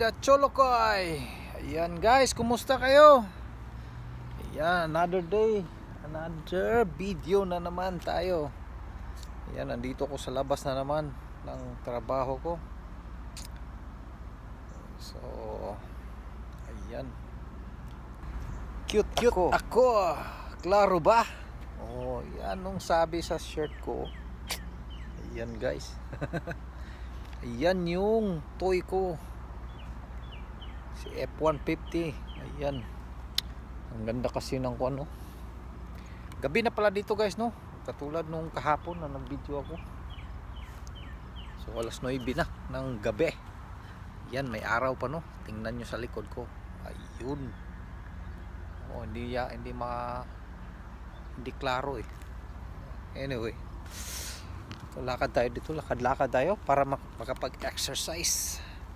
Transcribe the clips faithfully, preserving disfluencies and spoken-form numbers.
the Cholokoy. Ayan guys, kumusta kayo? Ayan, another day, another video na naman tayo. Ayan, nandito ko sa labas na naman ng trabaho ko. So, ayan. Cute, cute ako. ako. Klaro ba? Oh, yan nung sabi sa shirt ko. Ayan guys. Ayan yung toy ko, si F one fifty. Ayan, ang ganda kasi ng ano. Gabi na pala dito guys, no? Katulad nung kahapon na nag-video ako. So alas nuwebe na ng gabi. Yan, may araw pa, no? Tingnan nyo sa likod ko. Ayun. Oh, hindi ya, hindi ma hindi klaro eh. Anyway, so, lakad tayo dito, lakad-lakad tayo para makapag-exercise.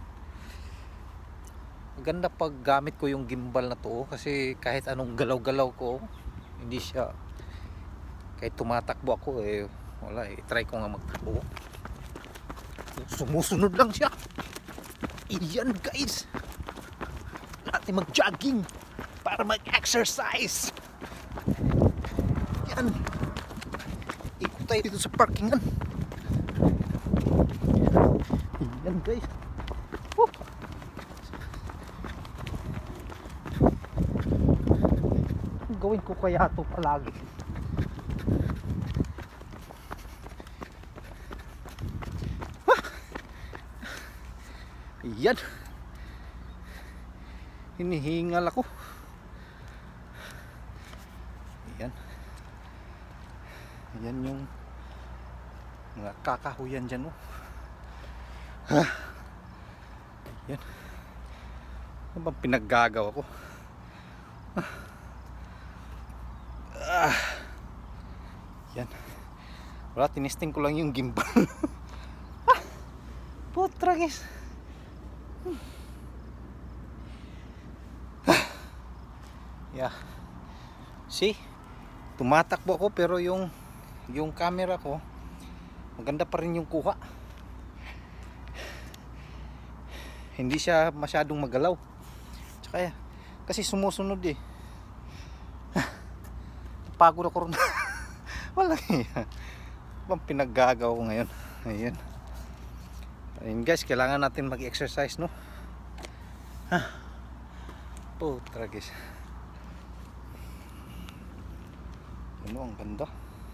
Maganda pag gamit ko yung gimbal na to kasi kahit anong galaw-galaw ko, hindi siya, kahit tumatakbo ako eh, wala eh, try ko nga magtakbo, sumusunod lang siya. Iyan guys, natin mag-jogging para mag-exercise. Yan, ikot tayo dito sa parkingan. Yan guys. Woo! Gawin ko kaya ito palagi. Ah! Yan. Hinihingal ako. Yan. Yan yung mga kakahuyan dyan, oh. Ha? Yan. Ano bang pinaggagawa ko? Ah. Ah. Yan. Wala, tinisting ko lang yung gimbal. Ah. Putra guys. Hmm. Ah. Yeah. See? Tumatakbo ako pero yung yung camera ko maganda pa rin yung kuha. Hindi siya masyadong magalaw. Tsaka kasi sumusunod eh. Pagod ako rin. Wala yan. Bang pinaggagawa ko ngayon. Ayan. Ayun guys, kailangan natin mag-exercise, no? Ha. Putra guys. Ano, ang ganda.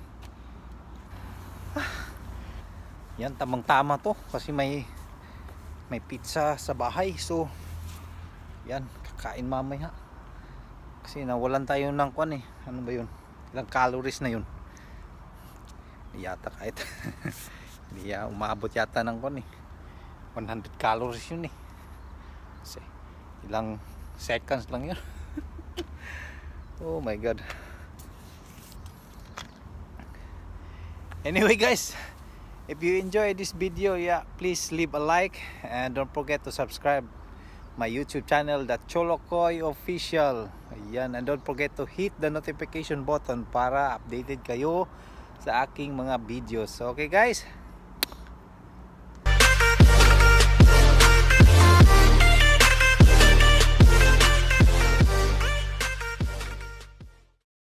Ah. Yan, tamang-tama to kasi may may pizza sa bahay. So yan, kakain mamaya kasi nawalan tayo ng kwan eh. Ano ba yun? Ilang calories na yun? Hindi yata kahit hindi ya, umabot yata ng kwan eh, one hundred calories yun eh. Kasi ilang seconds lang yun. Oh my god. Anyway guys, if you enjoy this video, yeah, please leave a like and don't forget to subscribe my YouTube channel, the Cholokoy Official. Ayan, and don't forget to hit the notification button para updated kayo sa aking mga videos. Okay guys,